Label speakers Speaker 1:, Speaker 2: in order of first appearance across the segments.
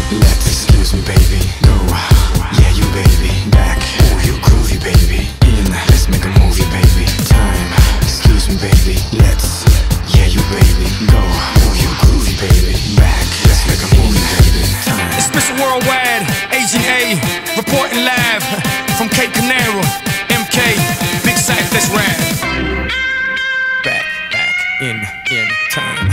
Speaker 1: Let's excuse me, baby. Go, yeah, you baby. Back, ooh, you groovy, baby. In, let's make a movie, baby. Time, excuse me, baby. Let's, yeah, you baby. Go, ooh, you groovy, baby. Back, let's make a movie, baby. Time.
Speaker 2: It's Mr. Worldwide, Agent A, reporting live from Cape Canaveral. MK, Big Cypher, let's rap. Back in time.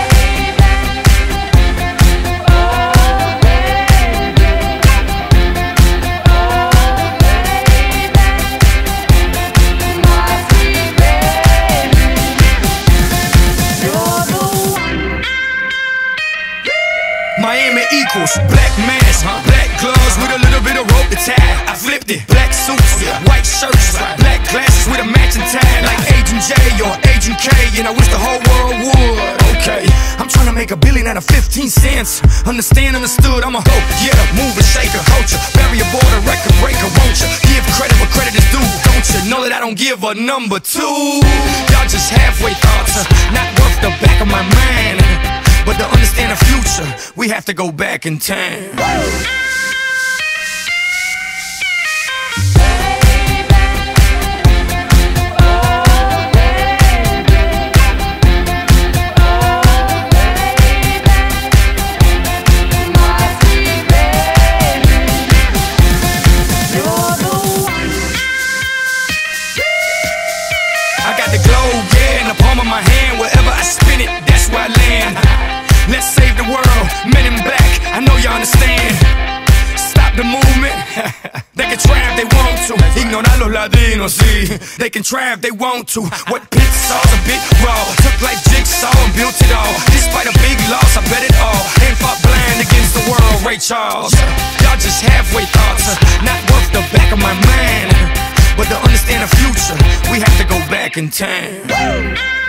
Speaker 2: Miami equals black mask, black gloves with a little bit of rope to tie. I flipped it, black suits, white shirts, black glasses with a matching tie, like Agent J or Agent K, and I wish the whole world would. Okay, I'm trying to make $1 billion out of 15 cents. Understand, understood, I'm a hoe, yeah, mover, shaker, culture, barrier border, record breaker, won't you? Give credit where credit is due, don't you? Know that I don't give a number two. Y'all just halfway thoughts, not worth the back of my mind. But to understand the future, we have to go back in time. I got the globe, yeah, in the palm of my hand. Wherever I spin it, that's where I land. Let's save the world, men in black, I know you understand. Stop the movement, they can try if they want to. Ignorar los latinos, sí, they can try if they want to. What pits saw's a bit raw, took like jigsaw and built it all. Despite a big loss, I bet it all. Ain't fought blind against the world, Ray Charles. Y'all just halfway thoughts, not worth the back of my mind. But to understand the future, we have to go back in time.